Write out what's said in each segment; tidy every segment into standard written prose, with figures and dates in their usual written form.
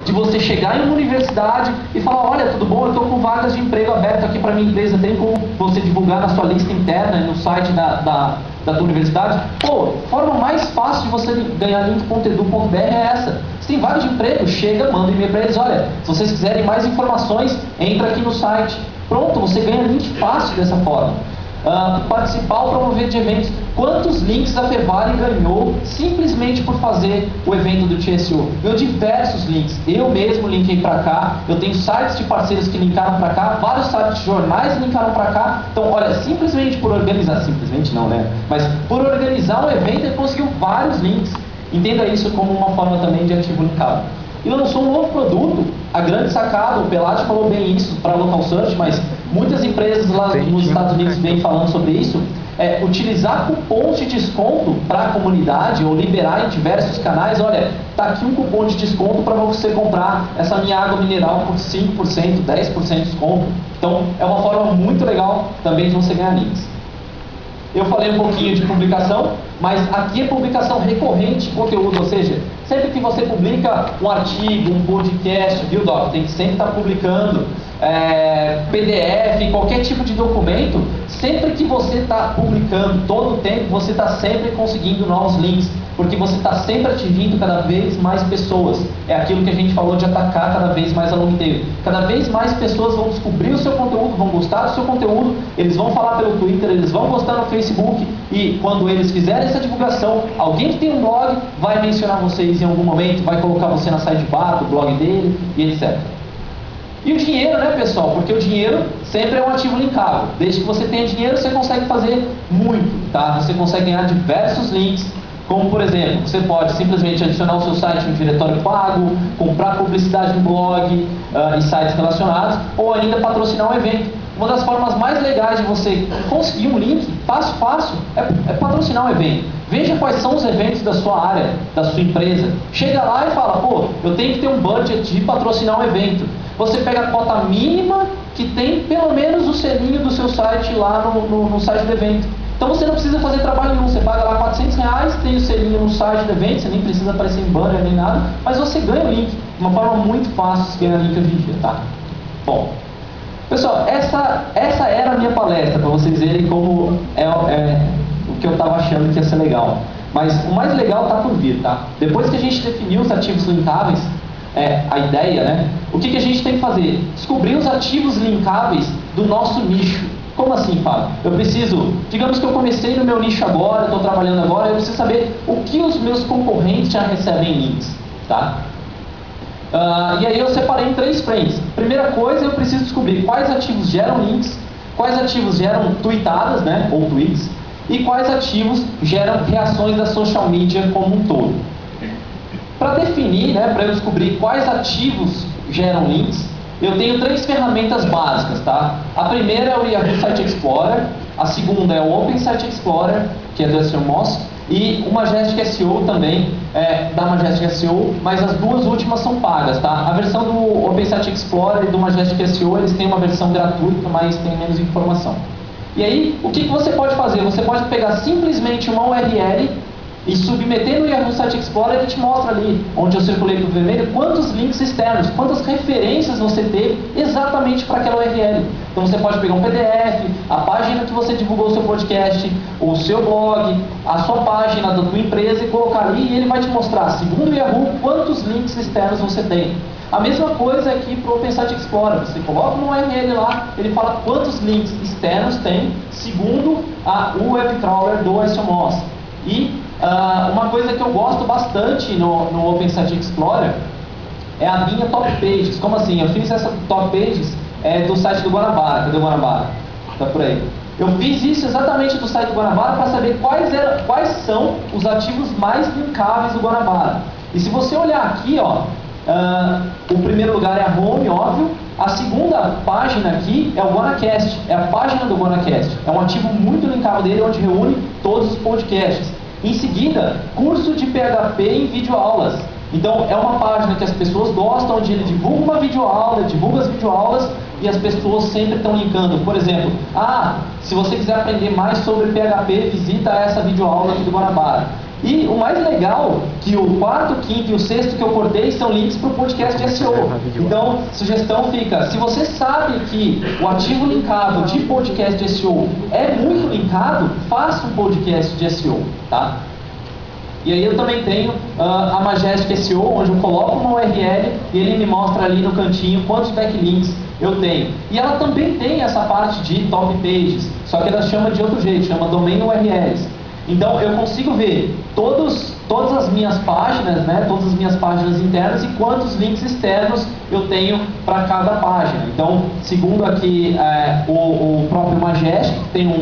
de você chegar em uma universidade e falar, olha, tudo bom, eu estou com vagas de emprego aberto aqui para minha empresa, tem como você divulgar na sua lista interna, no site da tua universidade? Pô, a forma mais fácil de você ganhar link.edu.br é essa. Você tem vagas de emprego, chega, manda um e-mail para eles, olha, se vocês quiserem mais informações, entra aqui no site. Pronto, você ganha link fácil dessa forma. Participar ou promover de eventos. Quantos links a Fevale ganhou simplesmente por fazer o evento do TSU? Ganhou diversos links. Eu mesmo linkei para cá. Eu tenho sites de parceiros que linkaram para cá. Vários sites de jornais linkaram para cá. Então, olha, simplesmente por organizar, simplesmente não, né? Mas por organizar um evento, ele conseguiu vários links. Entenda isso como uma forma também de ativo linkado. E lançou um novo produto, a grande sacada, o Pelati falou bem isso para a Local Search, mas muitas empresas lá nos Estados Unidos vêm falando sobre isso, utilizar cupons de desconto para a comunidade ou liberar em diversos canais. Olha, está aqui um cupom de desconto para você comprar essa minha água mineral por 5%, 10% de desconto. Então, é uma forma muito legal também de você ganhar links. Eu falei um pouquinho de publicação, mas aqui é publicação recorrente de conteúdo, ou seja, sempre que você publica um artigo, um podcast, viu, Doc? Tem que sempre estar publicando PDF, qualquer tipo de documento. Sempre que você está publicando, todo o tempo, você está sempre conseguindo novos links, porque você está sempre atingindo cada vez mais pessoas. É aquilo que a gente falou de atacar cada vez mais a long tail. Cada vez mais pessoas vão descobrir o seu conteúdo, vão gostar do seu conteúdo, eles vão falar pelo Twitter, eles vão postar no Facebook, e quando eles fizerem essa divulgação, alguém que tem um blog vai mencionar vocês em algum momento, vai colocar você na sidebar do blog dele, e etc. E o dinheiro, né, pessoal? Porque o dinheiro sempre é um ativo linkável. Desde que você tenha dinheiro, você consegue fazer muito, tá? Você consegue ganhar diversos links, como, por exemplo, você pode simplesmente adicionar o seu site em um diretório pago, comprar publicidade no blog e sites relacionados, ou ainda patrocinar um evento. Uma das formas mais legais de você conseguir um link, fácil, é patrocinar um evento. Veja quais são os eventos da sua área, da sua empresa. Chega lá e fala, pô, eu tenho que ter um budget de patrocinar um evento. Você pega a cota mínima que tem pelo menos o selinho do seu site lá no site do evento. Então você não precisa fazer trabalho nenhum, você paga lá R$400, tem o selinho no site do evento, você nem precisa aparecer em banner nem nada, mas você ganha o link. Uma forma muito fácil de ganhar link hoje em dia, tá? Bom, pessoal, essa era a minha palestra, para vocês verem como o que eu estava achando que ia ser legal. Mas o mais legal está por vir, tá? Depois que a gente definiu os ativos linkáveis, a ideia, né? O que a gente tem que fazer? Descobrir os ativos linkáveis do nosso nicho. Como assim, Fábio? Eu preciso, digamos que eu comecei no meu nicho agora, estou trabalhando agora, eu preciso saber o que os meus concorrentes já recebem links, tá? E aí eu separei em 3 frentes. Primeira coisa, eu preciso descobrir quais ativos geram links, quais ativos geram tweetadas, né, ou tweets, e quais ativos geram reações da social media como um todo. Para definir, né, para eu descobrir quais ativos geram links, eu tenho 3 ferramentas básicas, tá? A primeira é o Yahoo Site Explorer, a segunda é o Open Site Explorer, que é do SEO Moz, e o Majestic SEO também, da Majestic SEO, mas as duas últimas são pagas, tá? A versão do Open Site Explorer e do Majestic SEO, eles têm uma versão gratuita, mas tem menos informação. E aí, o que você pode fazer? Você pode pegar simplesmente uma URL e submeter no Yahoo Site Explorer, ele te mostra ali, onde eu circulei no vermelho, quantos links externos, quantas referências você teve exatamente para aquela URL. Então você pode pegar um PDF, a página que você divulgou o seu podcast, o seu blog, a sua página da tua empresa e colocar ali e ele vai te mostrar, segundo o Yahoo, quantos links externos você tem. A mesma coisa aqui para o Open Site Explorer, você coloca uma URL lá, ele fala quantos links externos tem, segundo o webcrawler do SEO Moz. E uma coisa que eu gosto bastante no Open Site Explorer é a minha Top Pages. Como assim? Eu fiz essa Top Pages do site do Guanabara. Cadê o Guanabara? Tá por aí. Eu fiz isso exatamente do site do Guanabara para saber quais são os ativos mais linkáveis do Guanabara. E se você olhar aqui, ó, o primeiro lugar é a home, óbvio. A segunda página aqui é o GuanaCast, é a página do GuanaCast. É um ativo muito linkável dele, onde reúne todos os podcasts. Em seguida, curso de PHP em videoaulas. Então, é uma página que as pessoas gostam, onde ele divulga uma videoaula, divulga as videoaulas e as pessoas sempre estão linkando. Por exemplo, se você quiser aprender mais sobre PHP, visita essa videoaula aqui do Guanabara. E o mais legal, que o 4º, 5º e o 6º que eu cortei são links para o podcast de SEO. Então, sugestão fica, se você sabe que o ativo linkado de podcast de SEO é muito linkado, faça um podcast de SEO, tá? E aí eu também tenho a Majestic SEO, onde eu coloco uma URL e ele me mostra ali no cantinho quantos backlinks eu tenho. E ela também tem essa parte de top pages, só que ela chama de outro jeito, chama Domain URLs. Então eu consigo ver todas as minhas páginas, né, todas as minhas páginas internas e quantos links externos eu tenho para cada página. Então, segundo aqui o próprio Majestic, que tem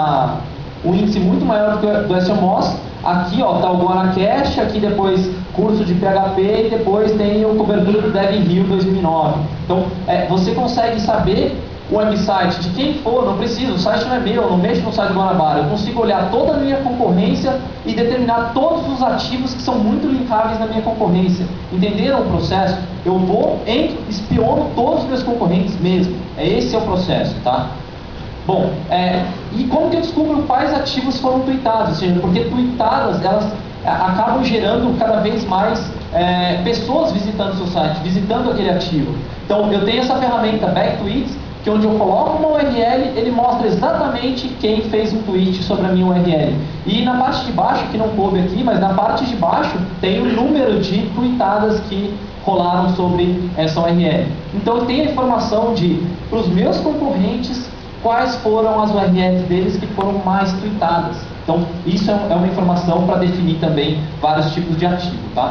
um índice muito maior do que o SEOmoz. Aqui está o GuanaCast, aqui depois curso de PHP e depois tem o cobertura do DevRel 2009. Então, você consegue saber o website de quem for, não precisa, o site não é meu, eu não mexo no site do Guanabara, eu consigo olhar toda a minha concorrência e determinar todos os ativos que são muito linkáveis na minha concorrência. Entenderam o processo? Eu vou, espiono todos os meus concorrentes mesmo. Esse é o processo, tá? Bom, e como que eu descubro quais ativos foram tweetados? Ou seja, porque tweetadas, elas acabam gerando cada vez mais pessoas visitando o seu site, visitando aquele ativo. Então, eu tenho essa ferramenta Backtweets, que onde eu coloco uma URL, ele mostra exatamente quem fez um tweet sobre a minha URL. E na parte de baixo, que não coube aqui, mas na parte de baixo tem o número de tweetadas que rolaram sobre essa URL. Então, eu tenho a informação para os meus concorrentes, quais foram as URLs deles que foram mais tweetadas. Então, isso é uma informação para definir também vários tipos de ativo, tá?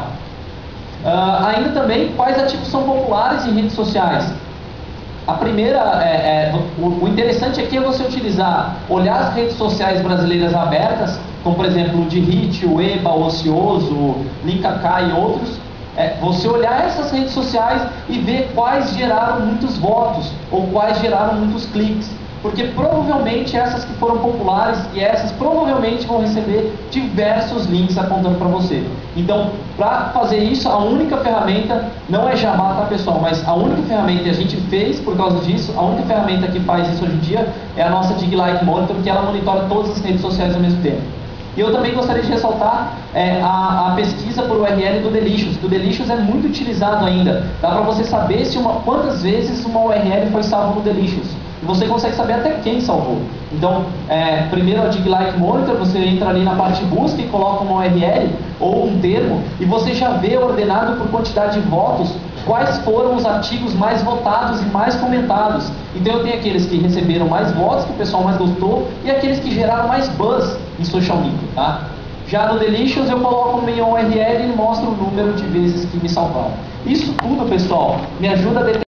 Ainda também, quais ativos são populares em redes sociais? A primeira, o interessante aqui é você olhar as redes sociais brasileiras abertas, como por exemplo o Dirite, o EBA, o Ocioso, Linkakai e outros. Você olhar essas redes sociais e ver quais geraram muitos votos ou quais geraram muitos cliques. Porque provavelmente essas que foram populares e essas provavelmente vão receber diversos links apontando para você. Então, para fazer isso, a única ferramenta, não é Jabá, tá pessoal, mas a única ferramenta que a gente fez por causa disso, a única ferramenta que faz isso hoje em dia é a nossa DigLike Monitor, que ela monitora todas as redes sociais ao mesmo tempo. E eu também gostaria de ressaltar a pesquisa por URL do Delicious, que o Delicious é muito utilizado ainda. Dá para você saber quantas vezes uma URL foi salva no Delicious. E você consegue saber até quem salvou. Então, primeiro a DigLike Monitor, você entra ali na parte de busca e coloca uma URL ou um termo, e você já vê ordenado por quantidade de votos quais foram os artigos mais votados e mais comentados. Então eu tenho aqueles que receberam mais votos, que o pessoal mais gostou, e aqueles que geraram mais buzz em social media, tá? Já no Delicious eu coloco minha URL e ele mostra o número de vezes que me salvaram. Isso tudo, pessoal, me ajuda a determinar